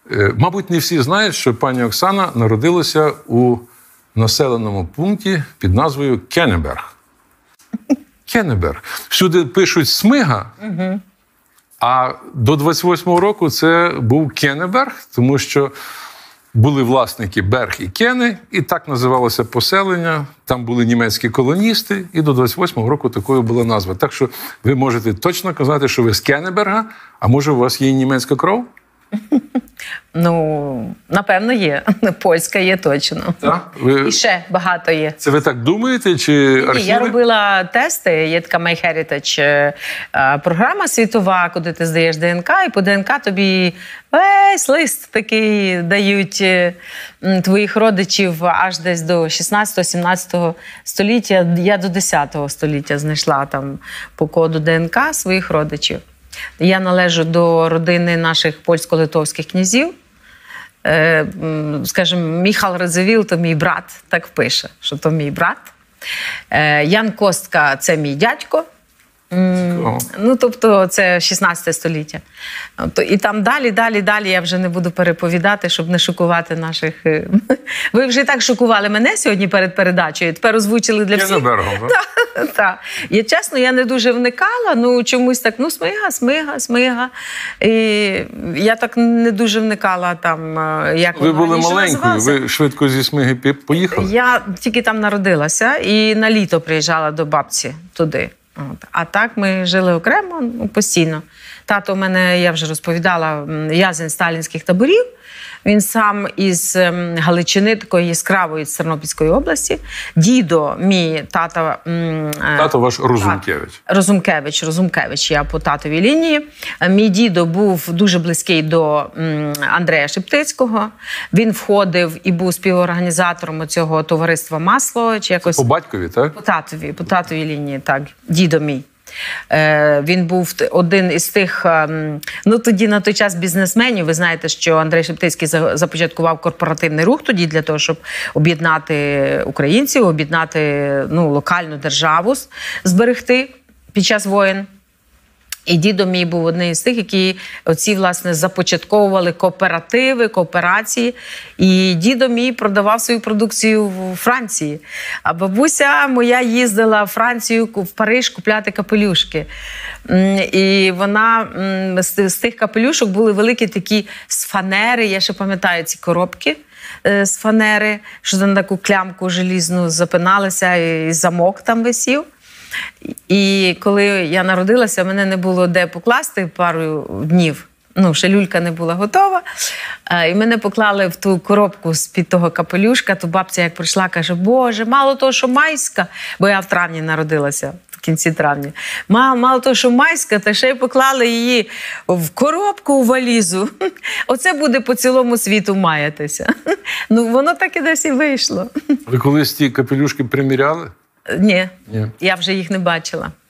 Мабуть, не всі знають, що пані Оксана народилася у населеному пункті під назвою Кеннеберг. Кеннеберг. Всюди пишуть Смига, а до 28-го року це був Кеннеберг, тому що були власники Берг і Кени, і так називалося поселення. Там були німецькі колоністи, і до 28-го року такою була назва. Так що ви можете точно казати, що ви з Кеннеберга, а може у вас є і німецька кров? Ну, напевно, є. Польська є точно. Так? І ще багато є. Це ви так думаєте, чи архіви? Ні, я робила тести, є така MyHeritage програма світова, куди ти здаєш ДНК, і по ДНК тобі весь лист такий дають твоїх родичів аж десь до 16-17 століття. Я до 10 століття знайшла там по коду ДНК своїх родичів. Я належу до родини наших польсько-литовських князів. Скажімо, Міхал Радзивіл – то мій брат, так пише, що то мій брат. Ян Костка – це мій дядько. Ну, тобто, це 16 століття. І там далі я вже не буду переповідати, щоб не шокувати наших... Ви вже і так шокували мене сьогодні перед передачею, тепер озвучили для всіх. Кеннебергом, так? Так. Чесно, я не дуже вникала, ну чомусь так, ну Смига. І я так не дуже вникала там, як Ви воно були раніше маленькою, називалося. ви швидко зі Смиги поїхали? Я тільки там народилася і на літо приїжджала до бабці туди. А так ми жили окремо, постійно. Тато у мене, я вже розповідала, в'язень сталінських таборів. Він сам із Галичини, такої яскравої з Тернопільської області. Дідо, мій тато... Тато ваш Розумкевич. Розумкевич, я по татовій лінії. Мій дідо був дуже близький до Андрея Шептицького. Він входив і був співорганізатором цього товариства «Масло». Чи якось... По батькові, так? По татовій лінії, так. Дідо мій. Він був один із тих, ну тоді на той час бізнесменів. Ви знаєте, що Андрей Шептицький започаткував корпоративний рух тоді для того, щоб об'єднати українців, об'єднати локальну державу, зберегти під час воєн. І дідо мій був одним із тих, які оці, власне, започатковували кооперативи, кооперації. І дідо мій продавав свою продукцію в Франції. А бабуся моя їздила в Францію, в Париж купляти капелюшки. І вона, з тих капелюшок були великі такі з фанери, я ще пам'ятаю ці коробки з фанери, що на таку клямку желізну запиналися, і замок там висів. І коли я народилася, мене не було де покласти пару днів. Ще люлька не була готова. І мене поклали в ту коробку з-під того капелюшка. То бабця як прийшла, каже: Боже, мало того, що майська, бо я в травні народилася, в кінці травня. Мало того, що майська, та ще й поклали її в коробку, у валізу. Оце буде по цілому світу маятися. Воно так і десь і вийшло. Ви колись ті капелюшки приміряли? Ні, я вже їх не бачила.